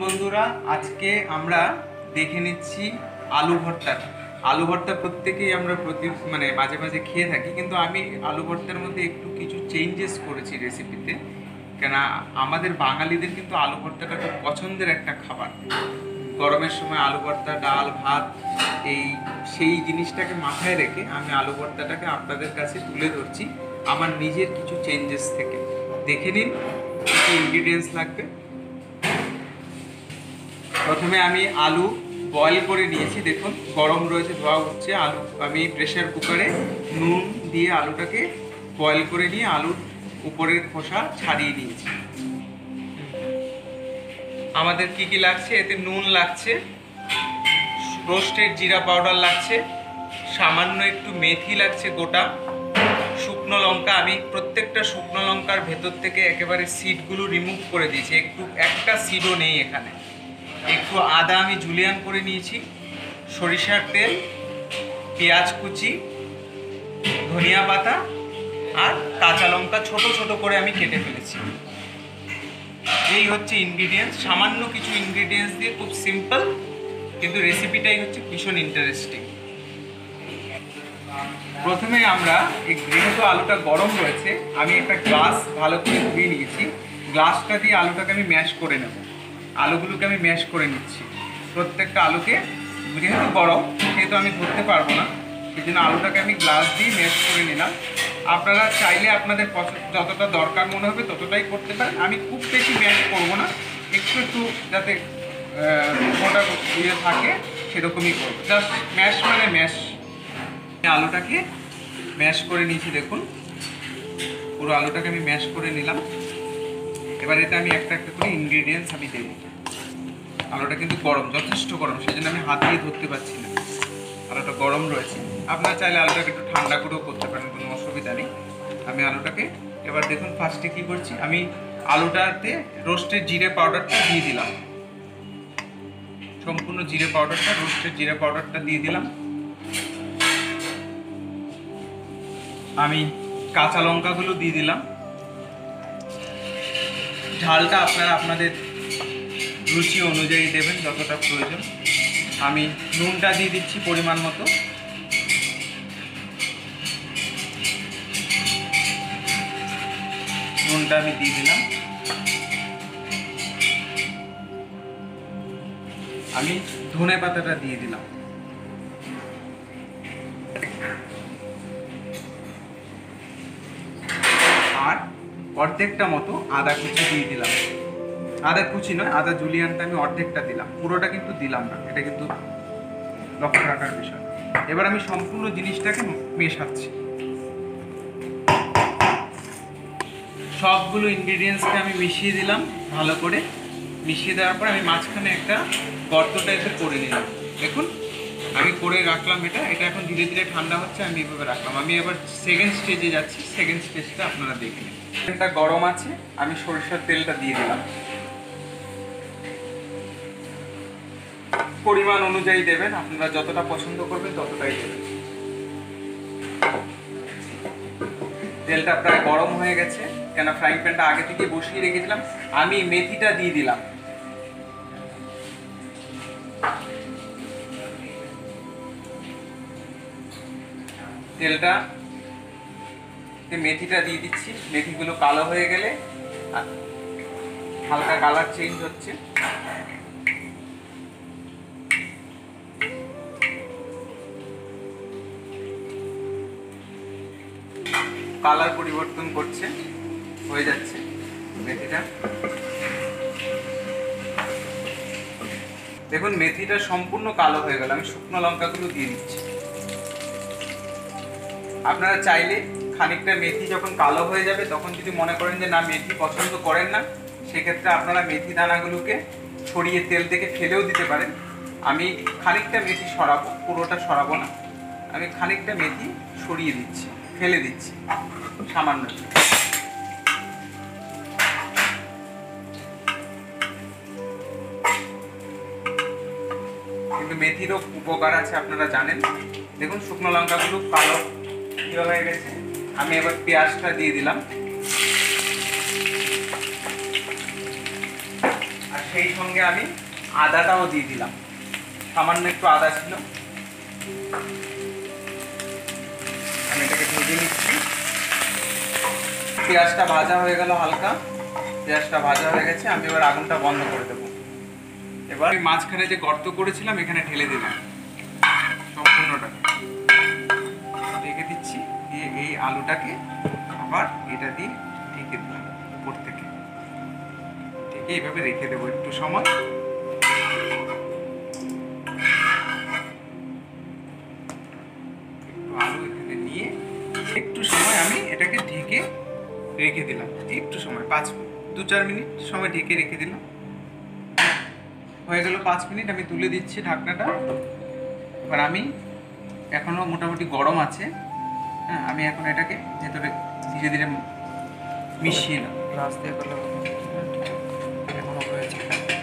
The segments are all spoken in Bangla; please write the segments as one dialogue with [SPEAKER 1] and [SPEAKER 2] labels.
[SPEAKER 1] বন্ধুরা, আজকে আমরা দেখে নিচ্ছি আলু ভর্তা। আলু ভর্তা প্রত্যেকেই আমরা মাঝে মাঝে খেয়ে থাকি, কিন্তু আমি আলু ভর্তার মধ্যে একটু কিছু চেঞ্জেস করেছি রেসিপিতে। কেন, আমাদের বাঙালিদের কিন্তু আলু ভর্তাটা খুব পছন্দের একটা খাবার। গরমের সময় আলু ভর্তা, ডাল ভাত, সেই জিনিসটাকে মাথায় রেখে আমি আলু ভর্তাটাকে আপনাদের কাছে তুলে ধরছি আমার নিজের কিছু চেঞ্জেস থেকে। দেখে নিন কি ইনগ্রিডিয়েন্টস লাগবে। প্রথমে আমি আলু বয়েল করে নিয়েছি, দেখুন গরম রয়েছে, ধোয়া হচ্ছে। আলু আমি প্রেসার কুকারে নুন দিয়ে আলুটাকে বয়েল করে নিয়ে আলুর উপরের খোসা ছাড়িয়ে নিয়েছি। আমাদের কি কি লাগছে, এতে নুন লাগছে, রোস্টেড জিরা পাউডার লাগছে, সামান্য একটু মেথি লাগছে গোটা, শুকনো লঙ্কা। আমি প্রত্যেকটা শুকনো লঙ্কার ভেতর থেকে একেবারে সিডগুলো রিমুভ করে দিয়েছি, একটা সিডও নেই এখানে। একটু আদা আমি জুলিয়ান করে নিয়েছি, সরিষার তেল, পেঁয়াজ কুচি, ধনিয়া পাতা আর কাঁচা লঙ্কা ছোট ছোট করে আমি কেটে ফেলেছি। এই হচ্ছে ইনগ্রিডিয়েন্টস। সামান্য কিছু ইনগ্রিডিয়েন্টস দিয়ে খুব সিম্পল, কিন্তু রেসিপিটাই হচ্ছে ভীষণ ইন্টারেস্টিং। প্রথমে আমরা যেহেতু আলুটা গরম রয়েছে, আমি একটা গ্লাস ভালো করে ধুয়ে নিয়েছি। গ্লাসটা দিয়ে আলুটাকে আমি ম্যাশ করে নেব। আলুগুলোকে আমি ম্যাশ করে নিচ্ছি, প্রত্যেকটা আলুকে। যেহেতু গরম সেহেতু আমি ধরতে পারবো না, সেই জন্য আলুটাকে আমি গ্লাস দিয়ে ম্যাশ করে নিলাম। আপনারা চাইলে আপনাদের যতটা দরকার মনে হবে ততটাই করতে পারেন। আমি খুব বেশি ম্যাশ করবো না, একটু একটু যাতে মোটা ইয়ে থাকে সেরকমই করবো। জাস্ট ম্যাশ মানে ম্যাশ। আলুটাকে ম্যাশ করে নিয়েছি, দেখুন পুরো আলুটাকে আমি ম্যাশ করে নিলাম। এবার এতে আমি একটা একটা করে ইনগ্রিডিয়েন্টস আমি দেব। আলুটা কিন্তু গরম, যথেষ্ট গরম, সেই জন্য আমি হাত দিয়ে ধরতে পারছি না, আলুটা গরম রয়েছে। আপনারা চাইলে আলুটাকে একটু ঠান্ডা করেও করতে পারেন, কোনো অসুবিধা নেই। আমি আলুটাকে এবার দেখুন ফার্স্টে কী করছি, আমি আলুটাতে রোস্টেড জিরে পাউডারটা দিয়ে দিলাম। সম্পূর্ণ জিরে পাউডারটা, রোস্টেড জিরে পাউডারটা দিয়ে দিলাম। আমি কাঁচা লঙ্কাগুলো দিয়ে দিলাম। ঝালটা আপনারা আপনাদের রুচি অনুযায়ী দেবেন, যতটা প্রয়োজন। আমি নুনটা দিয়ে দিচ্ছি পরিমাণ মতো। নুনটা আমি দিয়ে দিলাম। আমি ধনে পাতাটা দিয়ে দিলাম। আর অর্ধেকটা মতো আদা কুচি দিয়ে দিলাম। আদা কুচি নয়, আদা জুলিয়ানটা আমি অর্ধেকটা দিলাম, পুরোটা কিন্তু দিলাম না, এটা কিন্তু লক্ষ্য রাখার বিষয়। এবার আমি সম্পূর্ণ জিনিসটাকে মেশাচ্ছি। সবগুলো ইনগ্রিডিয়েন্টসকে আমি মিশিয়ে দিলাম ভালো করে। মিশিয়ে দেওয়ার পর আমি মাঝখানে একটা গর্ত টাইপের করে নিলাম। দেখুন আমি করে রাখলাম, এটা এখন ধীরে ধীরে ঠান্ডা হচ্ছে, আমি এইভাবে রাখলাম। আমি এবার সেকেন্ড স্টেজে যাচ্ছি, সেকেন্ড স্টেজটা আপনারা দেখে নিন। তেলটা গরম আছে, আমি সরিষার তেলটা দিয়ে দিলাম। পরিমাণ অনুযায়ী দেবেন, আপনারা যতটা পছন্দ করবেন ততটাই দেবেন। তেলটা প্রায় গরম হয়ে গেছে, কেন ফ্রাইং প্যানটা আগে থেকে বসিয়ে রেখেছিলাম। আমি মেথিটা দিয়ে দিলাম। তেলটা মেথিটা দিয়ে দিচ্ছি। মেথিগুলো কালো হয়ে গেলে, হালকা কালার চেঞ্জ হচ্ছে, কালার পরিবর্তন করছে, হয়ে যাচ্ছে মেথিটা। দেখুন মেথিটা সম্পূর্ণ কালো হয়ে গেল। আমি শুকনো লঙ্কাগুলো দিয়ে দিচ্ছি। আপনারা চাইলে খানিকটা মেথি যখন কালো হয়ে যাবে, তখন যদি মনে করেন যে না মেথি পছন্দ করেন না, সেক্ষেত্রে আপনারা মেথি দানাগুলোকে ছড়িয়ে তেল থেকে ফেলেও দিতে পারেন। আমি খানিকটা মেথি সরাবো, পুরোটা সরাবো না। আমি খানিকটা মেথি সরিয়ে দিচ্ছি, ফেলে দিচ্ছি সামান্য। কিন্তু মেথিরও উপকার আছে, আপনারা জানেন। দেখুন শুকনো লঙ্কাগুলো কালো হয়ে গেছে। আমি এবার পেঁয়াজটা দিয়ে দিলাম। আর সেই সঙ্গে আমি আদাটাও দিয়ে দিলাম, সামান্য একটু আদা ছিল। আমি এটাকে ভেজে নিচ্ছি। পেঁয়াজটা ভাজা হয়ে গেল, হালকা পেঁয়াজটা ভাজা হয়ে গেছে। আমি এবার আগুনটা বন্ধ করে দেবো। এবার মাঝখানে যে গর্ত করেছিলাম এখানে ঢেলে দিলাম, সম্পূর্ণটা ঢেকে দিচ্ছি। দিয়ে এই আলুটাকে আবার এটা দিয়ে ঢেকে দিলাম উপর থেকে, ঢেকে এইভাবে রেখে দেবো একটু সময়। একটু আলু এখানে নিয়ে একটু সময় আমি এটাকে ঢেকে রেখে দিলাম, একটু সময় 2-4 মিনিট সময় ঢেকে রেখে দিলাম। হয়ে গেল 5 মিনিট। আমি তুলে দিচ্ছি ঢাকনাটা। এবার আমি এখনো মোটামুটি গরম আছে, হ্যাঁ, আমি এখন এটাকে ভেতরে ধীরে ধীরে মিশিয়ে নেব। গ্লাস দিয়ে করলে এখনো হয়েছে।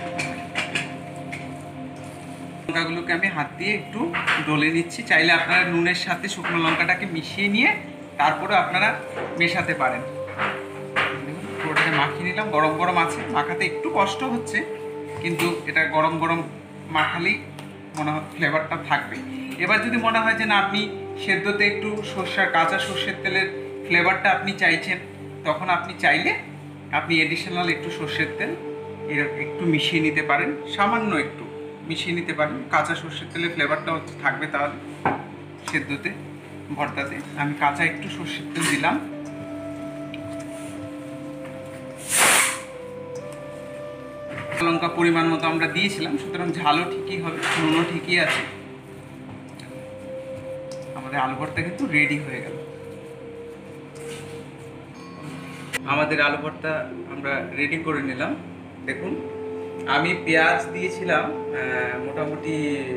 [SPEAKER 1] লঙ্কাগুলোকে আমি হাত দিয়ে একটু ডলে নিচ্ছি। চাইলে আপনারা নুনের সাথে শুকনো লঙ্কাটাকে মিশিয়ে নিয়ে তারপরে আপনারা মেশাতে পারেন। পুরোটাকে মাখিয়ে নিলাম। গরম গরম আছে, মাখাতে একটু কষ্ট হচ্ছে, কিন্তু এটা গরম গরম মাখালেই মনে হয় ফ্লেভারটা থাকবে। এবার যদি মনে হয় যে না, আপনি সেদ্ধতে একটু কাঁচা সর্ষের তেলের ফ্লেভারটা আপনি চাইছেন, তখন আপনি চাইলে আপনি এডিশনাল একটু সর্ষের তেল একটু মিশিয়ে নিতে পারেন, সামান্য একটু মিশিয়ে নিতে পারেন। কাঁচা সর্ষের তেলের ফ্লেভারটা থাকবে তাহলে সেদ্ধতে, ভর্তাতে। আমি কাঁচা একটু সর্ষের তেল দিলাম। লঙ্কা পরিমাণ মতো আমরা দিয়েছিলাম, সুতরাং ঝালও ঠিকই হবে, নুনও ঠিকই আছে। আমাদের আলু ভর্তা কিন্তু রেডি হয়ে গেল। আমাদের আলু ভর্তা আমরা রেডি করে নিলাম। দেখুন, আমি পেঁয়াজ দিয়েছিলাম মোটামুটি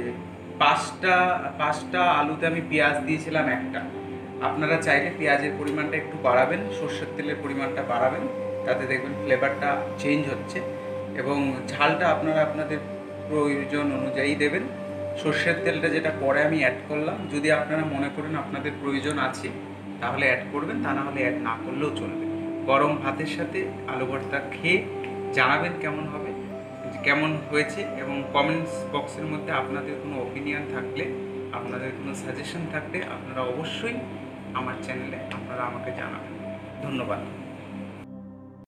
[SPEAKER 1] 5টা আলুতে আমি পেঁয়াজ দিয়েছিলাম 1টা। আপনারা চাইলে পেঁয়াজের পরিমাণটা একটু বাড়াবেন, সর্ষের তেলের পরিমাণটা বাড়াবেন, তাতে দেখবেন ফ্লেভারটা চেঞ্জ হচ্ছে। এবং ঝালটা আপনারা আপনাদের প্রয়োজন অনুযায়ী দেবেন। সর্ষের তেলটা যেটা পরে আমি অ্যাড করলাম, যদি আপনারা মনে করেন আপনাদের প্রয়োজন আছে তাহলে অ্যাড করবেন, তা না হলে অ্যাড না করলেও চলবে। গরম ভাতের সাথে আলু ভর্তা খেয়ে জানাবেন কেমন হয়েছে, এবং কমেন্টস বক্সের মধ্যে আপনাদের কোনো ওপিনিয়ন থাকলে, আপনাদের কোনো সাজেশন থাকলে আপনারা অবশ্যই আমার চ্যানেলে আপনারা আমাকে জানাবেন। ধন্যবাদ।